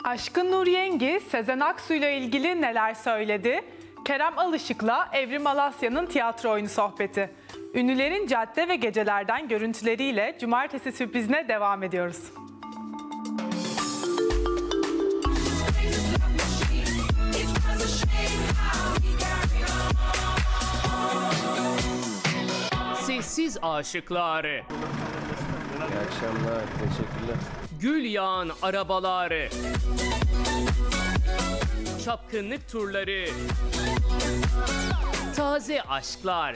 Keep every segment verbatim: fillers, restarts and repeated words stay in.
Aşkın Nur Yengi, Sezen Aksu ile ilgili neler söyledi? Kerem Alışık'la Evrim Alasya'nın tiyatro oyunu sohbeti. Ünlülerin cadde ve gecelerden görüntüleriyle Cumartesi sürprizine devam ediyoruz. Sessiz aşıkları. İyi akşamlar, teşekkürler. Gül yağan arabaları. Çapkınlık turları. Taze aşklar.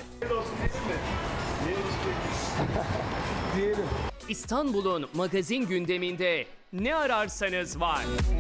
Diyelim. İstanbul'un magazin gündeminde ne ararsanız var.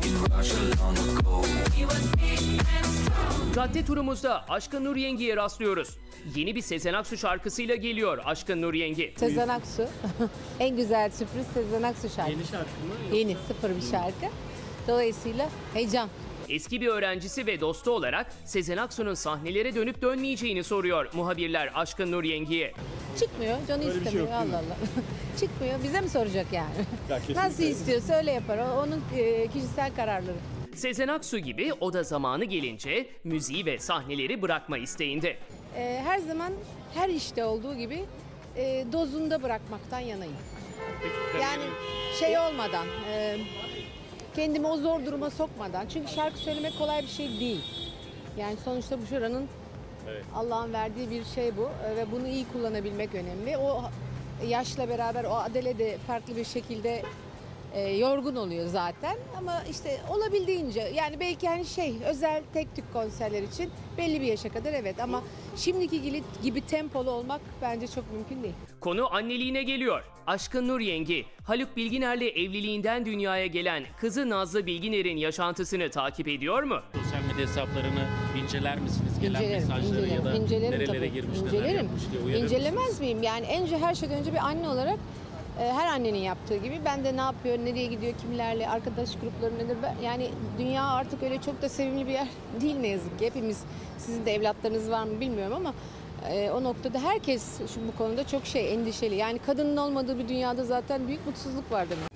Cadde turumuzda Aşkın Nur Yengi'ye rastlıyoruz. Yeni bir Sezen Aksu şarkısıyla geliyor Aşkın Nur Yengi. Sezen Aksu. En güzel sürpriz Sezen Aksu şarkısı. Yeni şarkı mı? Yeni, sıfır bir şarkı. Dolayısıyla heyecan. Eski bir öğrencisi ve dostu olarak Sezen Aksu'nun sahnelere dönüp dönmeyeceğini soruyor muhabirler Aşkın Nur Yengi'ye. Çıkmıyor, canı Öyle bir şey istemiyor. yok, değil mi? Allah Allah. Çıkmıyor, bize mi soracak yani? Ya kesinlikle. Nasıl istiyorsa öyle yapar. O, onun e, kişisel kararları. Sezen Aksu gibi o da zamanı gelince müziği ve sahneleri bırakma isteğinde. E, her zaman her işte olduğu gibi e, dozunda bırakmaktan yanayım. Yani şey olmadan, e, kendimi o zor duruma sokmadan. Çünkü şarkı söylemek kolay bir şey değil. Yani sonuçta bu şuranın Allah'ın verdiği bir şey bu e, ve bunu iyi kullanabilmek önemli. O yaşla beraber o Adele de farklı bir şekilde e, yorgun oluyor zaten ama işte olabildiğince yani belki hani şey özel tek tük konserler için belli bir yaşa kadar evet ama şimdiki gibi, gibi tempolu olmak bence çok mümkün değil. Konu anneliğine geliyor. Aşkın Nur Yengi, Haluk Bilginer'le evliliğinden dünyaya gelen kızı Nazlı Bilginer'in yaşantısını takip ediyor mu? Sosyal medya hesaplarını inceler misiniz? Gelen İncelerim, mesajları incelerim, ya da incelerim nerelere tabii. girmiş, neler İncelerim. yapmış diye uyarır İncelemez mısınız? miyim? Yani önce her şeyden önce bir anne olarak e, her annenin yaptığı gibi ben de ne yapıyor, nereye gidiyor, kimlerle, arkadaş grupları nedir? Ben, yani dünya artık öyle çok da sevimli bir yer değil ne yazık ki. Hepimiz, sizin de evlatlarınız var mı bilmiyorum ama e, o noktada herkes şu bu konuda çok şey endişeli. Yani kadının olmadığı bir dünyada zaten büyük mutsuzluk var demek.